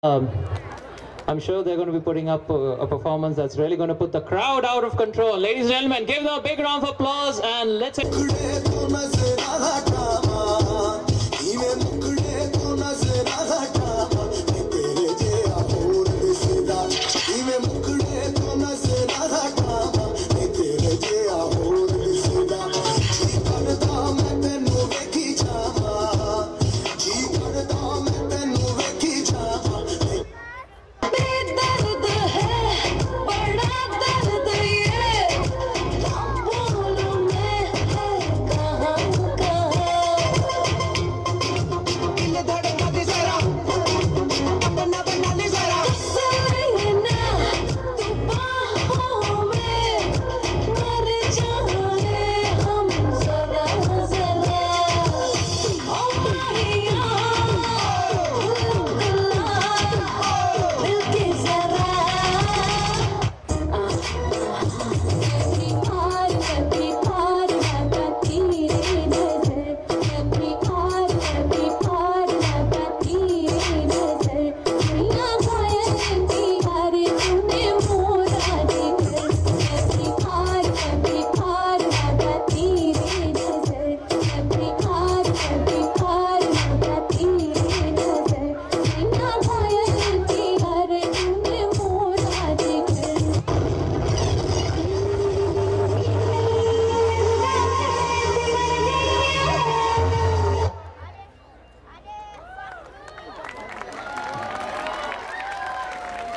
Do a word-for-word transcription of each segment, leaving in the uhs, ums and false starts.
Um, I'm sure they're going to be putting up a, a performance that's really going to put the crowd out of control. Ladies and gentlemen, give them a big round of applause and let's...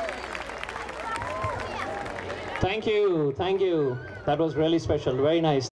Thank you, thank you. That was really special, very nice.